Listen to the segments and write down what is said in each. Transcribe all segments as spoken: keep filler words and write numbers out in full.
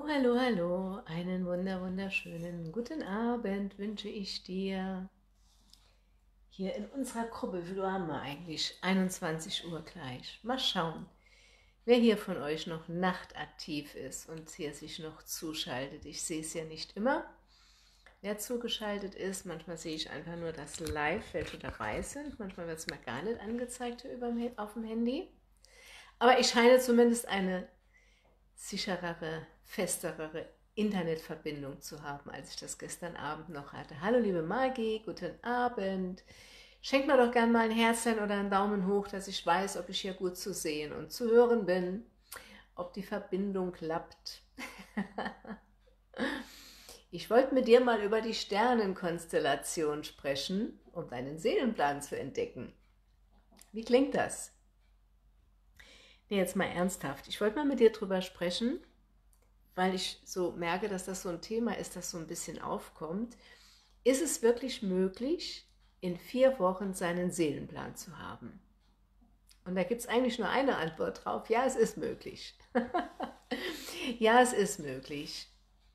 hallo, hallo, einen wunder, wunderschönen guten Abend wünsche ich dir. Hier in unserer Gruppe, wie viel Uhr haben wir eigentlich? einundzwanzig Uhr gleich. Mal schauen, wer hier von euch noch nachtaktiv ist und hier sich noch zuschaltet. Ich sehe es ja nicht immer, wer zugeschaltet ist. Manchmal sehe ich einfach nur das Live, welche dabei sind. Manchmal wird es mir gar nicht angezeigt hier überm, auf dem Handy. Aber ich scheine zumindest eine sicherere, festere Internetverbindung zu haben, als ich das gestern Abend noch hatte. Hallo liebe Magi, guten Abend. Schenkt mir doch gerne mal ein Herzchen oder einen Daumen hoch, dass ich weiß, ob ich hier gut zu sehen und zu hören bin, ob die Verbindung klappt. Ich wollte mit dir mal über die Sternenkonstellation sprechen, um deinen Seelenplan zu entdecken. Wie klingt das? Nee, jetzt mal ernsthaft. Ich wollte mal mit dir drüber sprechen, weil ich so merke, dass das so ein Thema ist, das so ein bisschen aufkommt. Ist es wirklich möglich, in vier Wochen seinen Seelenplan zu haben? Und da gibt es eigentlich nur eine Antwort drauf. Ja, es ist möglich. Ja, es ist möglich.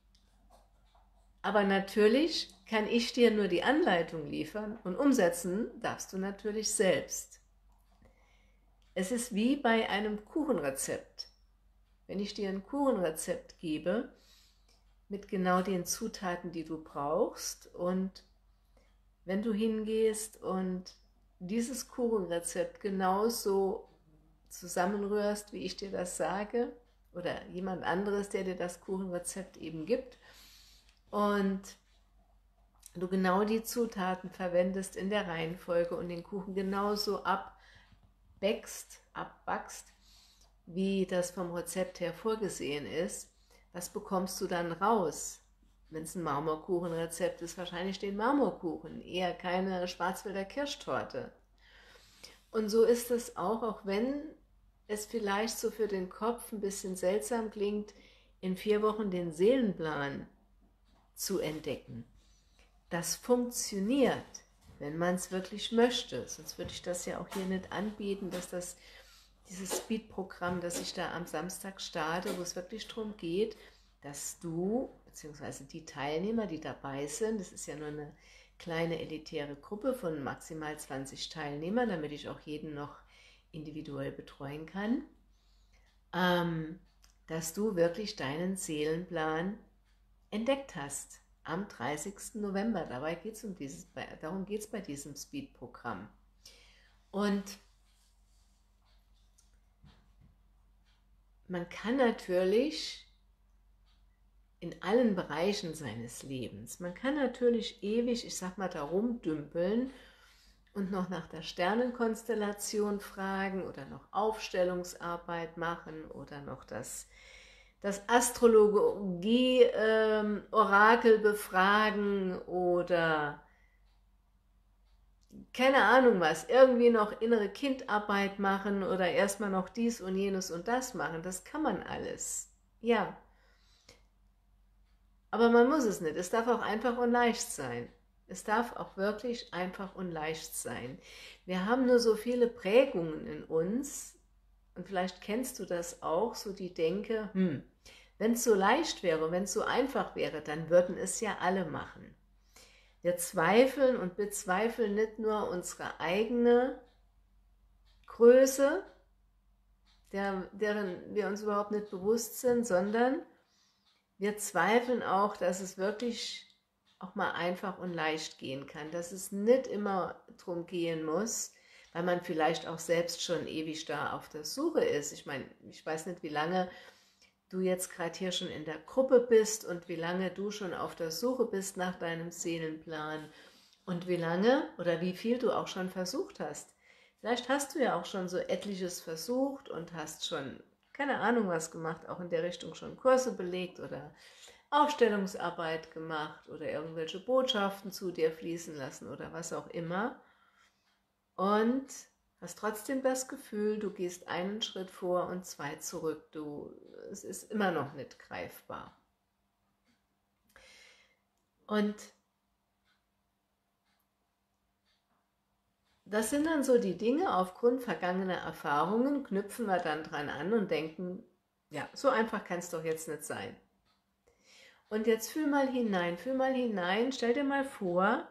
Aber natürlich kann ich dir nur die Anleitung liefern und umsetzen darfst du natürlich selbst. Es ist wie bei einem Kuchenrezept. Wenn ich dir ein Kuchenrezept gebe, mit genau den Zutaten, die du brauchst, und wenn du hingehst und dieses Kuchenrezept genauso zusammenrührst, wie ich dir das sage, oder jemand anderes, der dir das Kuchenrezept eben gibt, und du genau die Zutaten verwendest in der Reihenfolge und den Kuchen genauso abbäckst, abbackst, wie das vom Rezept her vorgesehen ist, was bekommst du dann raus? Wenn es ein Marmorkuchenrezept ist, wahrscheinlich den Marmorkuchen, eher keine Schwarzwälder Kirschtorte. Und so ist es auch, auch wenn es vielleicht so für den Kopf ein bisschen seltsam klingt, in vier Wochen den Seelenplan zu entdecken. Das funktioniert, wenn man es wirklich möchte. Sonst würde ich das ja auch hier nicht anbieten, dass das dieses Speed-Programm, das ich da am Samstag starte, wo es wirklich darum geht, dass du, beziehungsweise die Teilnehmer, die dabei sind, das ist ja nur eine kleine elitäre Gruppe von maximal zwanzig Teilnehmern, damit ich auch jeden noch individuell betreuen kann, ähm, dass du wirklich deinen Seelenplan entdeckt hast am dreißigsten November. Dabei geht's um dieses, darum geht es bei diesem Speed-Programm. Und man kann natürlich in allen Bereichen seines Lebens, man kann natürlich ewig, ich sag mal, da rumdümpeln und noch nach der Sternenkonstellation fragen oder noch Aufstellungsarbeit machen oder noch das, das Astrologie-Orakel ähm, befragen oder keine Ahnung was, irgendwie noch innere Kindarbeit machen oder erstmal noch dies und jenes und das machen. Das kann man alles. Ja. Aber man muss es nicht. Es darf auch einfach und leicht sein. Es darf auch wirklich einfach und leicht sein. Wir haben nur so viele Prägungen in uns, und vielleicht kennst du das auch, so die Denke, hm, wenn es so leicht wäre, wenn es so einfach wäre, dann würden es ja alle machen. Wir zweifeln und bezweifeln nicht nur unsere eigene Größe, der, deren wir uns überhaupt nicht bewusst sind, sondern wir zweifeln auch, dass es wirklich auch mal einfach und leicht gehen kann, dass es nicht immer darum gehen muss, weil man vielleicht auch selbst schon ewig da auf der Suche ist. Ich meine, ich weiß nicht, wie lange du jetzt gerade hier schon in der Gruppe bist und wie lange du schon auf der Suche bist nach deinem Seelenplan und wie lange oder wie viel du auch schon versucht hast. Vielleicht hast du ja auch schon so etliches versucht und hast schon, keine Ahnung was gemacht, auch in der Richtung schon Kurse belegt oder Aufstellungsarbeit gemacht oder irgendwelche Botschaften zu dir fließen lassen oder was auch immer. Und hast trotzdem das Gefühl, du gehst einen Schritt vor und zwei zurück. Du, es ist immer noch nicht greifbar. Und das sind dann so die Dinge, aufgrund vergangener Erfahrungen knüpfen wir dann dran an und denken, ja, so einfach kann es doch jetzt nicht sein. Und jetzt fühl mal hinein, fühl mal hinein, stell dir mal vor,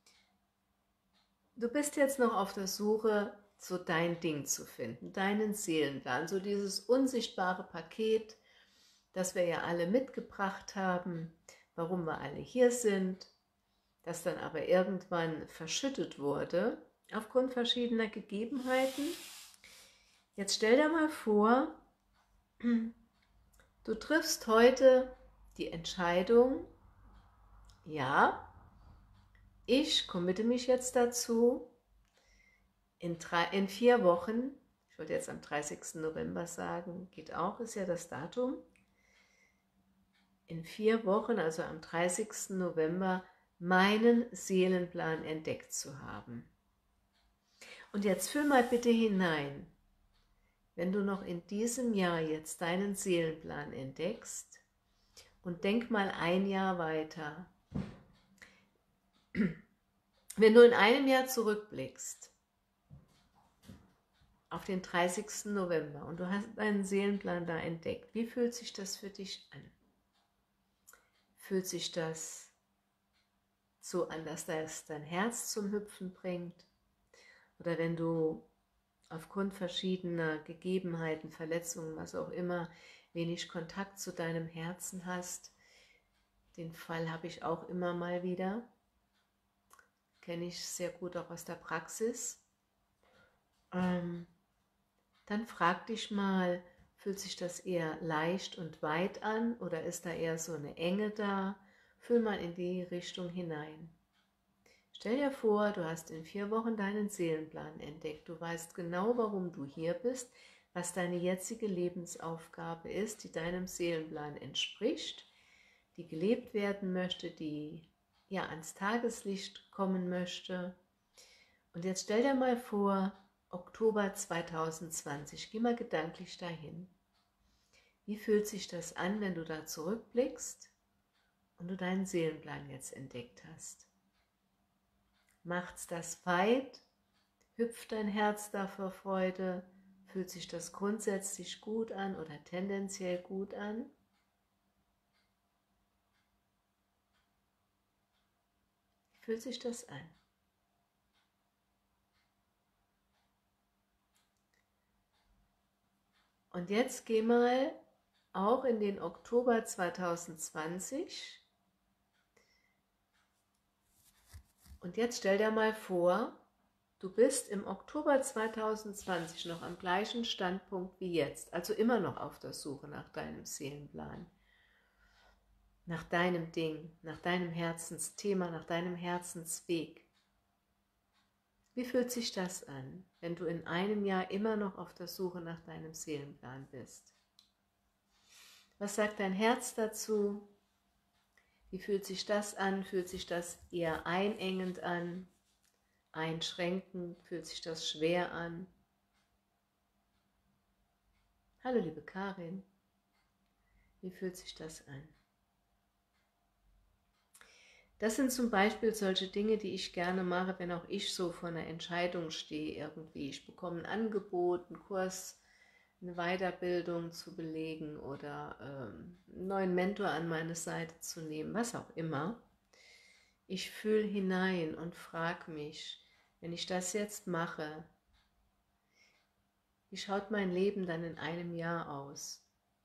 du bist jetzt noch auf der Suche, so dein Ding zu finden, deinen Seelenplan, so dieses unsichtbare Paket, das wir ja alle mitgebracht haben, warum wir alle hier sind, das dann aber irgendwann verschüttet wurde, aufgrund verschiedener Gegebenheiten. Jetzt stell dir mal vor, du triffst heute die Entscheidung, ja, ich committe mich jetzt dazu, in, drei, in vier Wochen, ich wollte jetzt am dreißigsten November sagen, geht auch, ist ja das Datum, in vier Wochen, also am dreißigsten November, meinen Seelenplan entdeckt zu haben. Und jetzt fühl mal bitte hinein, wenn du noch in diesem Jahr jetzt deinen Seelenplan entdeckst und denk mal ein Jahr weiter. Wenn du in einem Jahr zurückblickst, auf den dreißigsten November und du hast deinen Seelenplan da entdeckt, wie fühlt sich das für dich an? Fühlt sich das so an, dass das dein Herz zum Hüpfen bringt? Oder wenn du aufgrund verschiedener Gegebenheiten, Verletzungen, was auch immer, wenig Kontakt zu deinem Herzen hast, den Fall habe ich auch immer mal wieder, kenne ich sehr gut auch aus der Praxis, ähm, dann frag dich mal, fühlt sich das eher leicht und weit an oder ist da eher so eine Enge da? Fühl mal in die Richtung hinein. Stell dir vor, du hast in vier Wochen deinen Seelenplan entdeckt. Du weißt genau, warum du hier bist, was deine jetzige Lebensaufgabe ist, die deinem Seelenplan entspricht, die gelebt werden möchte, die ja ans Tageslicht kommen möchte. Und jetzt stell dir mal vor, Oktober zweitausendzwanzig, geh mal gedanklich dahin. Wie fühlt sich das an, wenn du da zurückblickst und du deinen Seelenplan jetzt entdeckt hast? Macht's das weit? Hüpft dein Herz da vor Freude? Fühlt sich das grundsätzlich gut an oder tendenziell gut an? Wie fühlt sich das an? Und jetzt geh mal auch in den Oktober zweitausendzwanzig und jetzt stell dir mal vor, du bist im Oktober zweitausendzwanzig noch am gleichen Standpunkt wie jetzt, also immer noch auf der Suche nach deinem Seelenplan, nach deinem Ding, nach deinem Herzensthema, nach deinem Herzensweg. Wie fühlt sich das an, wenn du in einem Jahr immer noch auf der Suche nach deinem Seelenplan bist? Was sagt dein Herz dazu? Wie fühlt sich das an? Fühlt sich das eher einengend an? Einschränkend? Fühlt sich das schwer an? Hallo liebe Karin, wie fühlt sich das an? Das sind zum Beispiel solche Dinge, die ich gerne mache, wenn auch ich so vor einer Entscheidung stehe irgendwie. Ich bekomme ein Angebot, einen Kurs, eine Weiterbildung zu belegen oder ähm, einen neuen Mentor an meine Seite zu nehmen, was auch immer. Ich fühle hinein und frage mich, wenn ich das jetzt mache, wie schaut mein Leben dann in einem Jahr aus?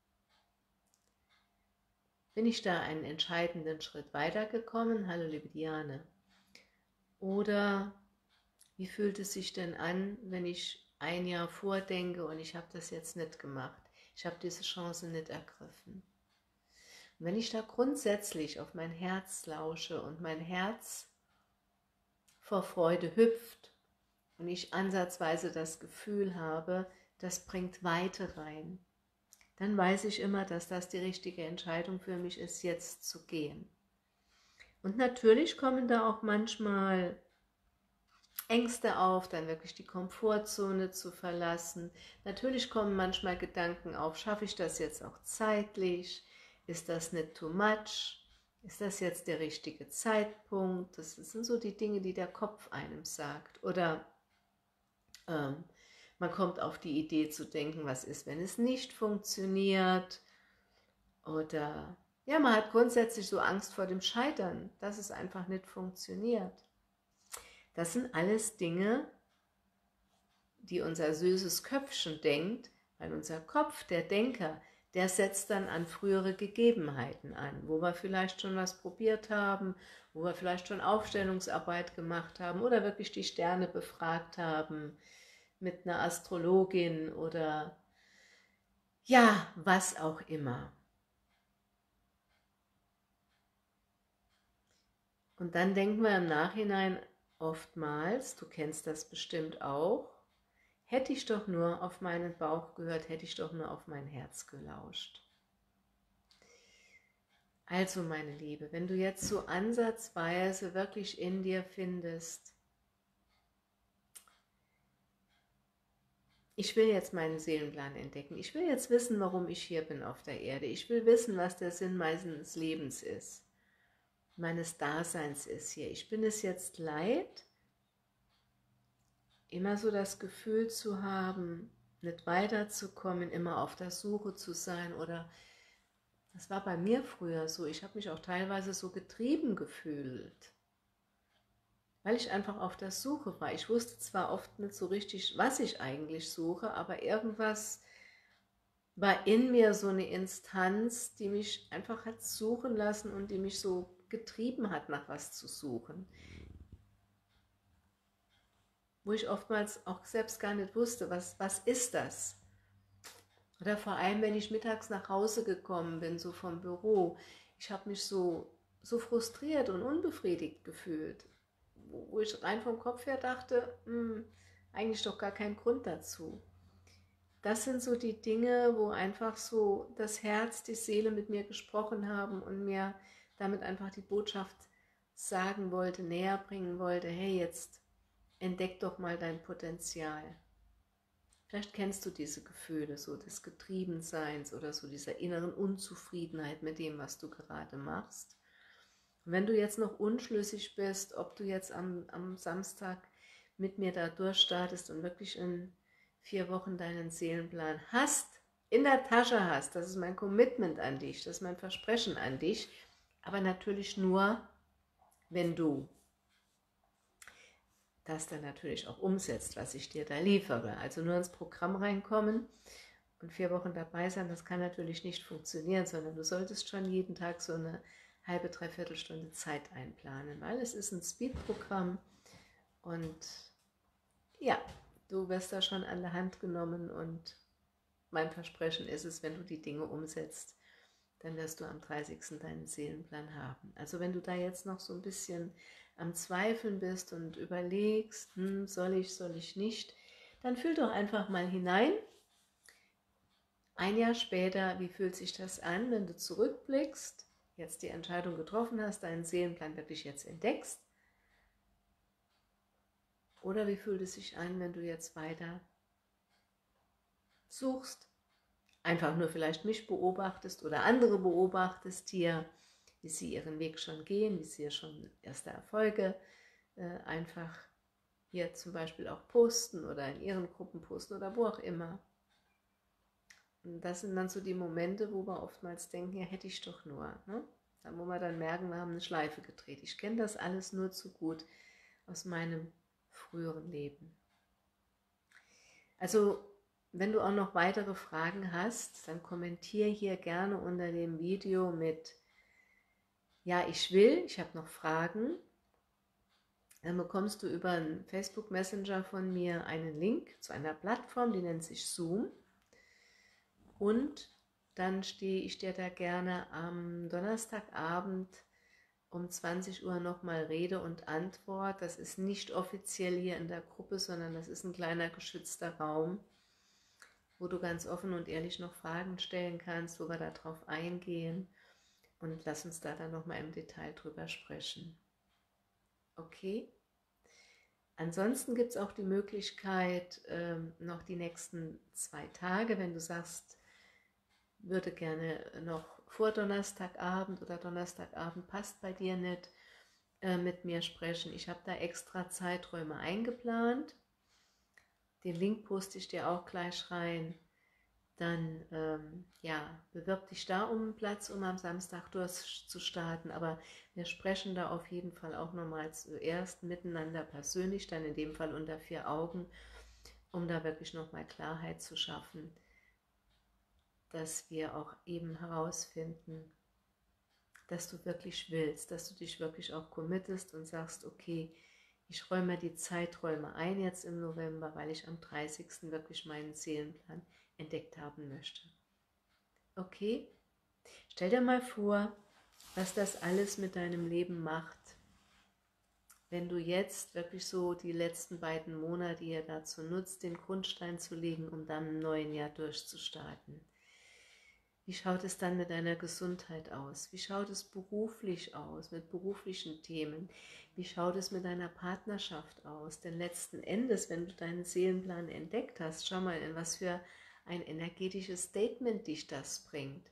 Bin ich da einen entscheidenden Schritt weitergekommen? Hallo liebe Diane. Oder wie fühlt es sich denn an, wenn ich ein Jahr vordenke und ich habe das jetzt nicht gemacht? Ich habe diese Chance nicht ergriffen. Und wenn ich da grundsätzlich auf mein Herz lausche und mein Herz vor Freude hüpft und ich ansatzweise das Gefühl habe, das bringt Weite rein, dann weiß ich immer, dass das die richtige Entscheidung für mich ist, jetzt zu gehen. Und natürlich kommen da auch manchmal Ängste auf, dann wirklich die Komfortzone zu verlassen. Natürlich kommen manchmal Gedanken auf, schaffe ich das jetzt auch zeitlich? Ist das nicht too much? Ist das jetzt der richtige Zeitpunkt? Das sind so die Dinge, die der Kopf einem sagt. Oder ähm, man kommt auf die Idee zu denken, was ist, wenn es nicht funktioniert? Oder Ja, man hat grundsätzlich so Angst vor dem Scheitern, dass es einfach nicht funktioniert. Das sind alles Dinge, die unser süßes Köpfchen denkt, weil unser Kopf, der Denker, der setzt dann an frühere Gegebenheiten an, wo wir vielleicht schon was probiert haben, wo wir vielleicht schon Aufstellungsarbeit gemacht haben oder wirklich die Sterne befragt haben mit einer Astrologin oder ja, was auch immer. Und dann denken wir im Nachhinein oftmals, du kennst das bestimmt auch, hätte ich doch nur auf meinen Bauch gehört, hätte ich doch nur auf mein Herz gelauscht. Also meine Liebe, wenn du jetzt so ansatzweise wirklich in dir findest, ich will jetzt meinen Seelenplan entdecken, ich will jetzt wissen, warum ich hier bin auf der Erde, ich will wissen, was der Sinn meines Lebens ist, meines Daseins ist hier. Ich bin es jetzt leid, immer so das Gefühl zu haben, nicht weiterzukommen, immer auf der Suche zu sein oder, das war bei mir früher so, ich habe mich auch teilweise so getrieben gefühlt, weil ich einfach auf der Suche war. Ich wusste zwar oft nicht so richtig, was ich eigentlich suche, aber irgendwas war in mir, so eine Instanz, die mich einfach hat suchen lassen und die mich so getrieben hat, nach was zu suchen. Wo ich oftmals auch selbst gar nicht wusste, was, was ist das? Oder vor allem, wenn ich mittags nach Hause gekommen bin, so vom Büro, ich habe mich so, so frustriert und unbefriedigt gefühlt, wo, wo ich rein vom Kopf her dachte, hm, eigentlich doch gar kein Grund dazu. Das sind so die Dinge, wo einfach so das Herz, die Seele mit mir gesprochen haben und mir damit einfach die Botschaft sagen wollte, näher bringen wollte, hey, jetzt entdeck doch mal dein Potenzial. Vielleicht kennst du diese Gefühle, so des Getriebenseins oder so dieser inneren Unzufriedenheit mit dem, was du gerade machst. Und wenn du jetzt noch unschlüssig bist, ob du jetzt am, am Samstag mit mir da durchstartest und wirklich in vier Wochen deinen Seelenplan hast, in der Tasche hast, das ist mein Commitment an dich, das ist mein Versprechen an dich, aber natürlich nur, wenn du das dann natürlich auch umsetzt, was ich dir da liefere. Also nur ins Programm reinkommen und vier Wochen dabei sein, das kann natürlich nicht funktionieren, sondern du solltest schon jeden Tag so eine halbe, dreiviertel Stunde Zeit einplanen, weil es ist ein Speed-Programm und ja, du wirst da schon an der Hand genommen und mein Versprechen ist es, wenn du die Dinge umsetzt, dann wirst du am dreißigsten deinen Seelenplan haben. Also wenn du da jetzt noch so ein bisschen am Zweifeln bist und überlegst, hm, soll ich, soll ich nicht, dann fühl doch einfach mal hinein. Ein Jahr später, wie fühlt sich das an, wenn du zurückblickst, jetzt die Entscheidung getroffen hast, deinen Seelenplan wirklich jetzt entdeckst? Oder wie fühlt es sich an, wenn du jetzt weiter suchst, einfach nur vielleicht mich beobachtest oder andere beobachtest hier, wie sie ihren Weg schon gehen, wie sie ja schon erste Erfolge äh, einfach hier zum Beispiel auch posten oder in ihren Gruppen posten oder wo auch immer. Und das sind dann so die Momente, wo wir oftmals denken, ja, hätte ich doch nur. Ne? Dann, wo wir dann merken, wir haben eine Schleife gedreht. Ich kenne das alles nur zu gut aus meinem früheren Leben. Also, wenn du auch noch weitere Fragen hast, dann kommentiere hier gerne unter dem Video mit ja, ich will, ich habe noch Fragen. Dann bekommst du über einen Facebook Messenger von mir einen Link zu einer Plattform, die nennt sich Zoom. Und dann stehe ich dir da gerne am Donnerstagabend um zwanzig Uhr nochmal Rede und Antwort. Das ist nicht offiziell hier in der Gruppe, sondern das ist ein kleiner geschützter Raum, wo du ganz offen und ehrlich noch Fragen stellen kannst, wo wir darauf eingehen. Und lass uns da dann nochmal im Detail drüber sprechen. Okay? Ansonsten gibt es auch die Möglichkeit, ähm, noch die nächsten zwei Tage, wenn du sagst, würde gerne noch vor Donnerstagabend oder Donnerstagabend passt bei dir nicht, äh, mit mir sprechen. Ich habe da extra Zeiträume eingeplant. Den Link poste ich dir auch gleich rein. dann ähm, ja, bewirb dich da um einen Platz, um am Samstag durchzustarten. Aber wir sprechen da auf jeden Fall auch nochmal zuerst miteinander persönlich, dann in dem Fall unter vier Augen, um da wirklich nochmal Klarheit zu schaffen, dass wir auch eben herausfinden, dass du wirklich willst, dass du dich wirklich auch committest und sagst, okay, ich räume die Zeiträume ein jetzt im November, weil ich am dreißigsten wirklich meinen Seelenplan entdeckt haben möchte. Okay? Stell dir mal vor, was das alles mit deinem Leben macht, wenn du jetzt wirklich so die letzten beiden Monate hier dazu nutzt, den Grundstein zu legen, um dann im neuen Jahr durchzustarten. Wie schaut es dann mit deiner Gesundheit aus? Wie schaut es beruflich aus, mit beruflichen Themen? Wie schaut es mit deiner Partnerschaft aus? Denn letzten Endes, wenn du deinen Seelenplan entdeckt hast, schau mal, in was für ein energetisches Statement dich das bringt.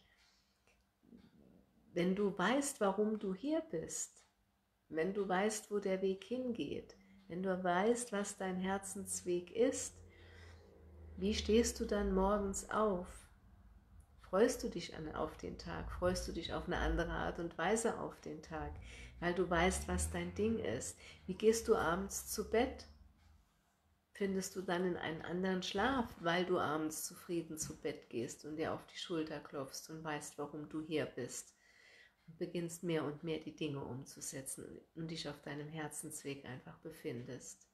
Wenn du weißt, warum du hier bist, wenn du weißt, wo der Weg hingeht, wenn du weißt, was dein Herzensweg ist, wie stehst du dann morgens auf? Freust du dich auf den Tag? Freust du dich auf eine andere Art und Weise auf den Tag? Weil du weißt, was dein Ding ist. Wie gehst du abends zu Bett? Findest du dann in einen anderen Schlaf, weil du abends zufrieden zu Bett gehst und dir auf die Schulter klopfst und weißt, warum du hier bist? Und beginnst mehr und mehr die Dinge umzusetzen und dich auf deinem Herzensweg einfach befindest.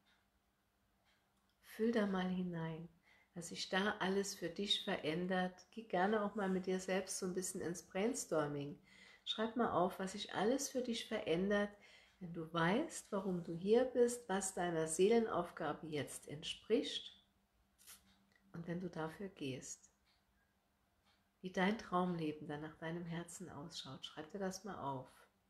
Fühl da mal hinein, was sich da alles für dich verändert. Geh gerne auch mal mit dir selbst so ein bisschen ins Brainstorming. Schreib mal auf, was sich alles für dich verändert, wenn du weißt, warum du hier bist, was deiner Seelenaufgabe jetzt entspricht und wenn du dafür gehst. Wie dein Traumleben dann nach deinem Herzen ausschaut. Schreib dir das mal auf.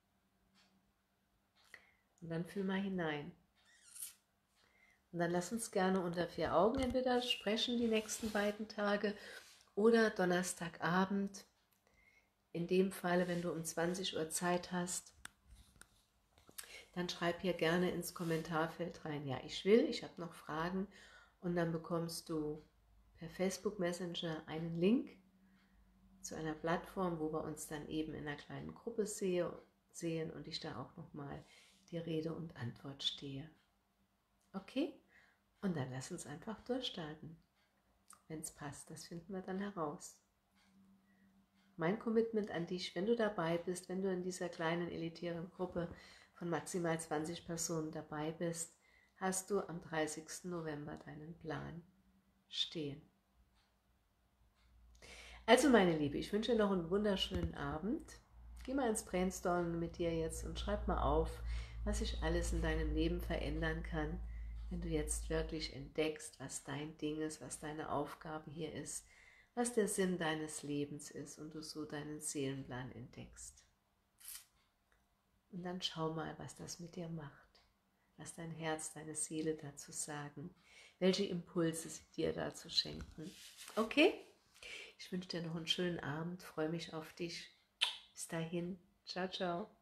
Und dann fühl mal hinein. Und dann lass uns gerne unter vier Augen entweder sprechen die nächsten beiden Tage oder Donnerstagabend. In dem Falle, wenn du um zwanzig Uhr Zeit hast, dann schreib hier gerne ins Kommentarfeld rein, ja, ich will, ich habe noch Fragen. Und dann bekommst du per Facebook Messenger einen Link zu einer Plattform, wo wir uns dann eben in einer kleinen Gruppe sehe, sehen und ich da auch nochmal die Rede und Antwort stehe. Okay? Und dann lass uns einfach durchstarten. Wenn es passt, das finden wir dann heraus. Mein Commitment an dich, wenn du dabei bist, wenn du in dieser kleinen elitären Gruppe von maximal zwanzig Personen dabei bist, hast du am dreißigsten November deinen Plan stehen. Also meine Liebe, ich wünsche dir noch einen wunderschönen Abend. Geh mal ins Brainstorming mit dir jetzt und schreib mal auf, was sich alles in deinem Leben verändern kann, wenn du jetzt wirklich entdeckst, was dein Ding ist, was deine Aufgabe hier ist, was der Sinn deines Lebens ist und du so deinen Seelenplan entdeckst. Und dann schau mal, was das mit dir macht, was dein Herz, deine Seele dazu sagen, welche Impulse sie dir dazu schenken. Okay? Ich wünsche dir noch einen schönen Abend, freue mich auf dich. Bis dahin, ciao, ciao.